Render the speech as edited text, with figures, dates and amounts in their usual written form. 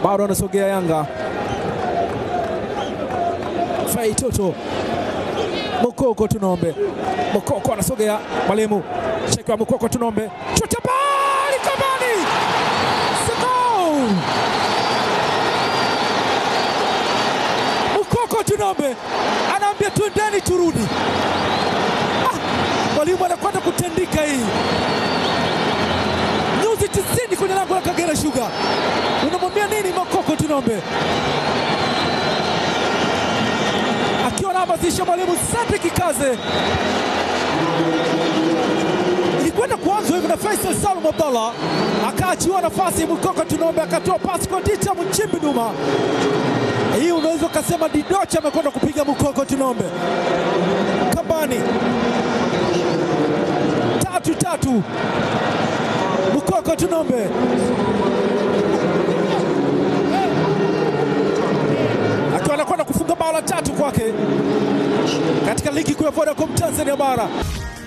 bado anasogea Yanga. Fei Toto Mukoko Tunombe, Mukoko anasogea, Mwalimu cheki wa Mukoko Tunombe, chuta bali kabani, Siko Mukoko Tunombe anaambia tuendeni turudi. Mwalimu anakwenda kutandika hii nyuzi 90 kwenye lango la Kagera Sugar. Unamwambia nini Mukoko Tunombe? Akiwa anahamasisha Mwalimu Sante Kikaze. Ilikwenda kuanza hivi na Faisal Salum Abdallah, akaachiwa nafasi Mukoko Tunombe, akatoa pasi kwa Dita Mchimbi Duma. Hii unaweza kusema Didocha amekwenda kupiga Mukoko Tunombe. Kambani 3-3 Mukoko Tunombe akiwa anakwenda kufunga bao la 3 kwake katika ligi kuu ya Vodacom Tanzania Bara.